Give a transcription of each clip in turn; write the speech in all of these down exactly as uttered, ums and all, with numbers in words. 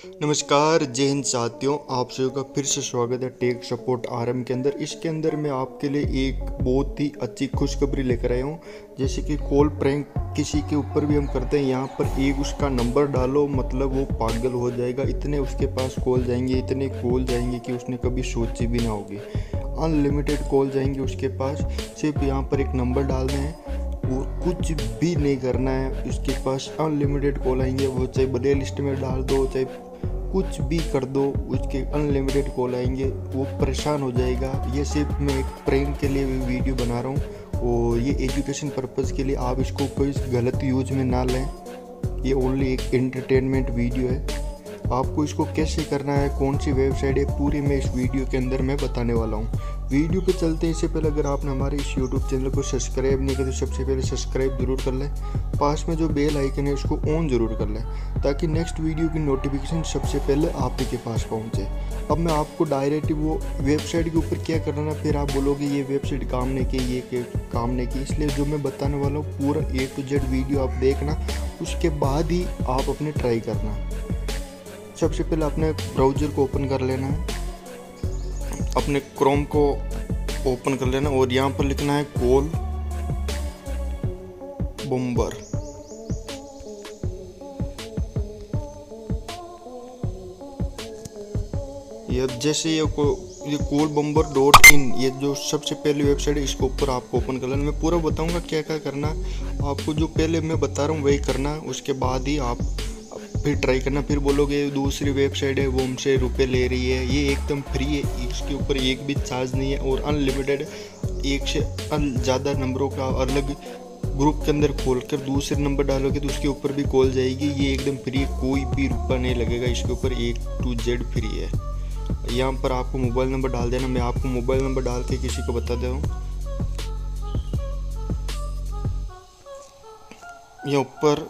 नमस्कार, जय हिंद साथियों। आप सभी का फिर से स्वागत है टेक सपोर्ट आरएम के अंदर। इसके अंदर मैं आपके लिए एक बहुत ही अच्छी खुशखबरी लेकर आया हूँ। जैसे कि कॉल प्रैंक किसी के ऊपर भी हम करते हैं, यहाँ पर एक उसका नंबर डालो, मतलब वो पागल हो जाएगा। इतने उसके पास कॉल जाएंगे, इतने कॉल जाएंगे कि उसने कभी सोची भी ना होगी। अनलिमिटेड कॉल जाएंगे उसके पास। सिर्फ यहाँ पर एक नंबर डालना है और कुछ भी नहीं करना है। उसके पास अनलिमिटेड कॉल आएंगे, वो चाहे बड़े लिस्ट में डाल दो, चाहे कुछ भी कर दो, उसके अनलिमिटेड कॉल आएंगे। वो परेशान हो जाएगा। ये सिर्फ मैं एक प्रैंक के लिए वीडियो बना रहा हूँ और ये एजुकेशन पर्पज़ के लिए, आप इसको कोई गलत यूज में ना लें। ये ओनली एक एंटरटेनमेंट वीडियो है। आपको इसको कैसे करना है, कौन सी वेबसाइट है, पूरी मैं इस वीडियो के अंदर मैं बताने वाला हूँ। वीडियो पे चलते हैं। इससे पहले अगर आपने हमारे इस यूट्यूब चैनल को सब्सक्राइब नहीं किया तो सबसे पहले सब्सक्राइब जरूर कर लें। पास में जो बेल आइकन है उसको ऑन जरूर कर लें, ताकि नेक्स्ट वीडियो की नोटिफिकेशन सबसे पहले आप ही के पास पहुँचे। अब मैं आपको डायरेक्ट वो वेबसाइट के ऊपर क्या करना है, फिर आप बोलोगे ये वेबसाइट काम नहीं की, ये काम नहीं की। इसलिए जो मैं बताने वाला हूँ पूरा ए टू जेड वीडियो आप देखना, उसके बाद ही आप अपने ट्राई करना। सबसे पहले अपने ब्राउज़र को ओपन कर लेना है, अपने क्रोम को ओपन कर लेना और यहाँ पर लिखना है कॉल बम्बर। ये जैसे ये को ये कॉल बम्बर डॉट इन, ये जो सबसे पहली वेबसाइट है, इसके ऊपर आपको ओपन कर लेना। मैं पूरा बताऊंगा क्या क्या करना। आपको जो पहले मैं बता रहा हूँ वही करना, उसके बाद ही आप फिर ट्राई करना। फिर बोलोगे दूसरी वेबसाइट है वो हमसे रुपए ले रही है, ये एकदम फ्री है, इसके ऊपर एक भी चार्ज नहीं है और अनलिमिटेड एक से ज़्यादा नंबरों का अलग ग्रुप के अंदर खोलकर दूसरे नंबर डालोगे तो उसके ऊपर भी कॉल जाएगी। ये एकदम फ्री है, कोई भी रुपया नहीं लगेगा, इसके ऊपर एक टू जेड फ्री है। यहाँ पर आपको मोबाइल नंबर डाल देना। मैं आपको मोबाइल नंबर डाल के किसी को बता दे रहा हूँ। यहाँ ऊपर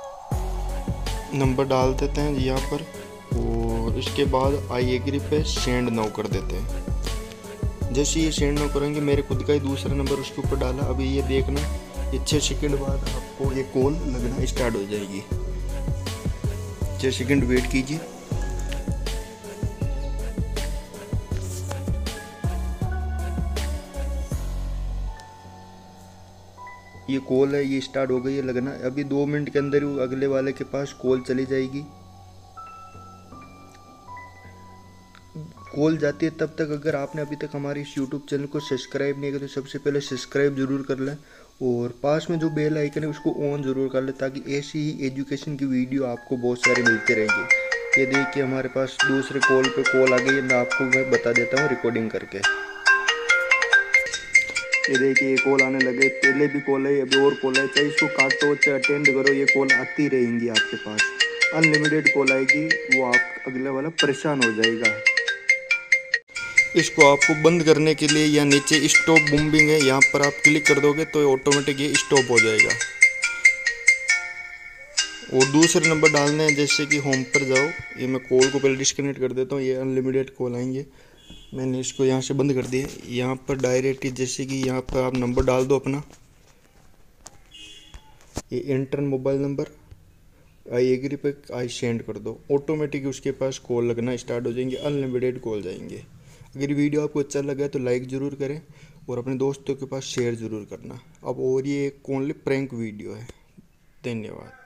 नंबर डाल देते हैं यहाँ पर और इसके बाद आई एग्री पे सेंड नाउ कर देते हैं। जैसे ये सेंड नाउ करेंगे, मेरे खुद का ही दूसरा नंबर उसके ऊपर डाला। अभी ये देखना, ये छः सेकेंड बाद आपको ये कॉल लगना स्टार्ट हो जाएगी। छः सेकेंड वेट कीजिए। ये कॉल है, ये स्टार्ट हो गई है लगना। अभी दो मिनट के अंदर ही अगले वाले के पास कॉल चली जाएगी। कॉल जाती है तब तक, अगर आपने अभी तक हमारे इस यूट्यूब चैनल को सब्सक्राइब नहीं किया तो सबसे पहले सब्सक्राइब जरूर कर लें और पास में जो बेल आइकन है उसको ऑन जरूर कर लें, ताकि ऐसी ही एजुकेशन की वीडियो आपको बहुत सारी मिलती रहेंगी। ये देखिए हमारे पास दूसरे कॉल पे कॉल आ गई है। मैं आपको मैं बता देता हूँ रिकॉर्डिंग करके। ये देखिए ये कॉल आने लगे, पहले भी कॉल है, अभी और कॉल है। चाहे इसको काटो चाहे अटेंड करो, ये कॉल आती रहेंगी आपके पास। अनलिमिटेड कॉल आएगी, वो आप अगले वाला परेशान हो जाएगा। इसको आपको बंद करने के लिए या नीचे स्टॉप बूमिंग है, यहाँ पर आप क्लिक कर दोगे तो ऑटोमेटिक ये स्टॉप हो जाएगा। और दूसरे नंबर डालने हैं, जैसे कि होम पर जाओ। ये मैं कॉल को पहले डिस्कनेक्ट कर देता हूँ, ये अनलिमिटेड कॉल आएंगे। मैंने इसको यहाँ से बंद कर दिया। यहाँ पर डायरेक्ट जैसे कि यहाँ पर आप नंबर डाल दो अपना, ये enter mobile number, I agree पे आई सेंड कर दो, ऑटोमेटिक उसके पास कॉल लगना स्टार्ट हो जाएंगे, अनलिमिटेड कॉल जाएंगे। अगर वीडियो आपको अच्छा लगा तो लाइक ज़रूर करें और अपने दोस्तों के पास शेयर ज़रूर करना। अब और ये ओनली प्रैंक वीडियो है। धन्यवाद।